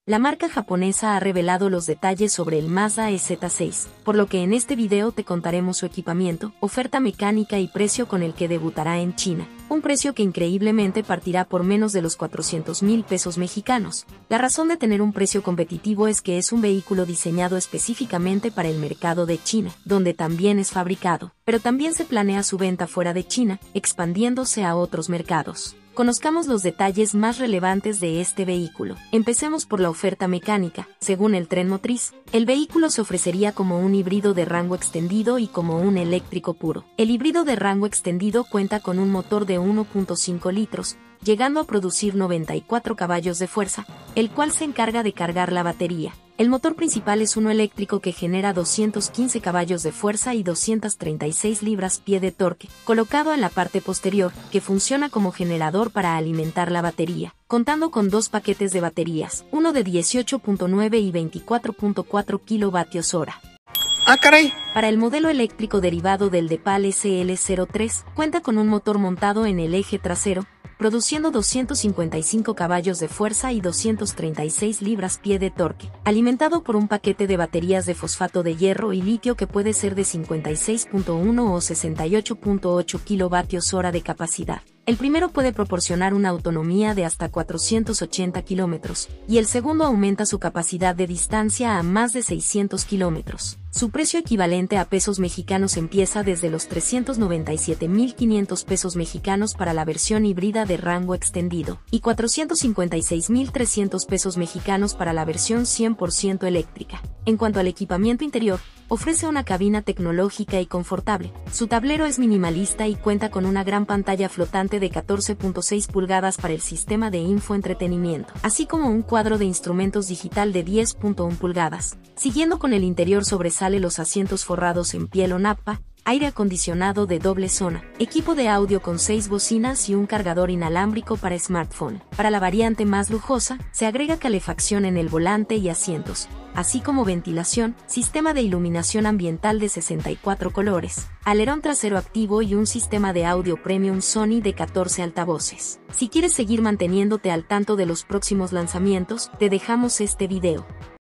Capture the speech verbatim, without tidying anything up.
La marca japonesa ha revelado los detalles sobre el Mazda E Z seis, por lo que en este video te contaremos su equipamiento, oferta mecánica y precio con el que debutará en China. Un precio que increíblemente partirá por menos de los cuatrocientos mil pesos mexicanos. La razón de tener un precio competitivo es que es un vehículo diseñado específicamente para el mercado de China, donde también es fabricado, pero también se planea su venta fuera de China, expandiéndose a otros mercados. Conozcamos los detalles más relevantes de este vehículo. Empecemos por la oferta mecánica. Según el Tren Motriz, el vehículo se ofrecería como un híbrido de rango extendido y como un eléctrico puro. El híbrido de rango extendido cuenta con un motor de uno punto cinco litros, llegando a producir noventa y cuatro caballos de fuerza, el cual se encarga de cargar la batería. El motor principal es uno eléctrico que genera doscientos quince caballos de fuerza y doscientas treinta y seis libras-pie de torque, colocado en la parte posterior, que funciona como generador para alimentar la batería, contando con dos paquetes de baterías, uno de dieciocho punto nueve y veinticuatro punto cuatro kilovatios hora. ¡Ah, caray! Para el modelo eléctrico derivado del DePal S L cero tres, cuenta con un motor montado en el eje trasero, produciendo doscientos cincuenta y cinco caballos de fuerza y doscientas treinta y seis libras-pie de torque, alimentado por un paquete de baterías de fosfato de hierro y litio que puede ser de cincuenta y seis punto uno o sesenta y ocho punto ocho kilovatios hora de capacidad. El primero puede proporcionar una autonomía de hasta cuatrocientos ochenta kilómetros, y el segundo aumenta su capacidad de distancia a más de seiscientos kilómetros. Su precio equivalente a pesos mexicanos empieza desde los trescientos noventa y siete mil quinientos pesos mexicanos para la versión híbrida de rango extendido, y cuatrocientos cincuenta y seis mil trescientos pesos mexicanos para la versión cien por ciento eléctrica. En cuanto al equipamiento interior, ofrece una cabina tecnológica y confortable. Su tablero es minimalista y cuenta con una gran pantalla flotante de catorce punto seis pulgadas para el sistema de infoentretenimiento, así como un cuadro de instrumentos digital de diez punto uno pulgadas. Siguiendo con el interior, sobresale los asientos forrados en piel o nappa, aire acondicionado de doble zona, equipo de audio con seis bocinas y un cargador inalámbrico para smartphone. Para la variante más lujosa, se agrega calefacción en el volante y asientos, así como ventilación, sistema de iluminación ambiental de sesenta y cuatro colores, alerón trasero activo y un sistema de audio premium Sony de catorce altavoces. Si quieres seguir manteniéndote al tanto de los próximos lanzamientos, te dejamos este video.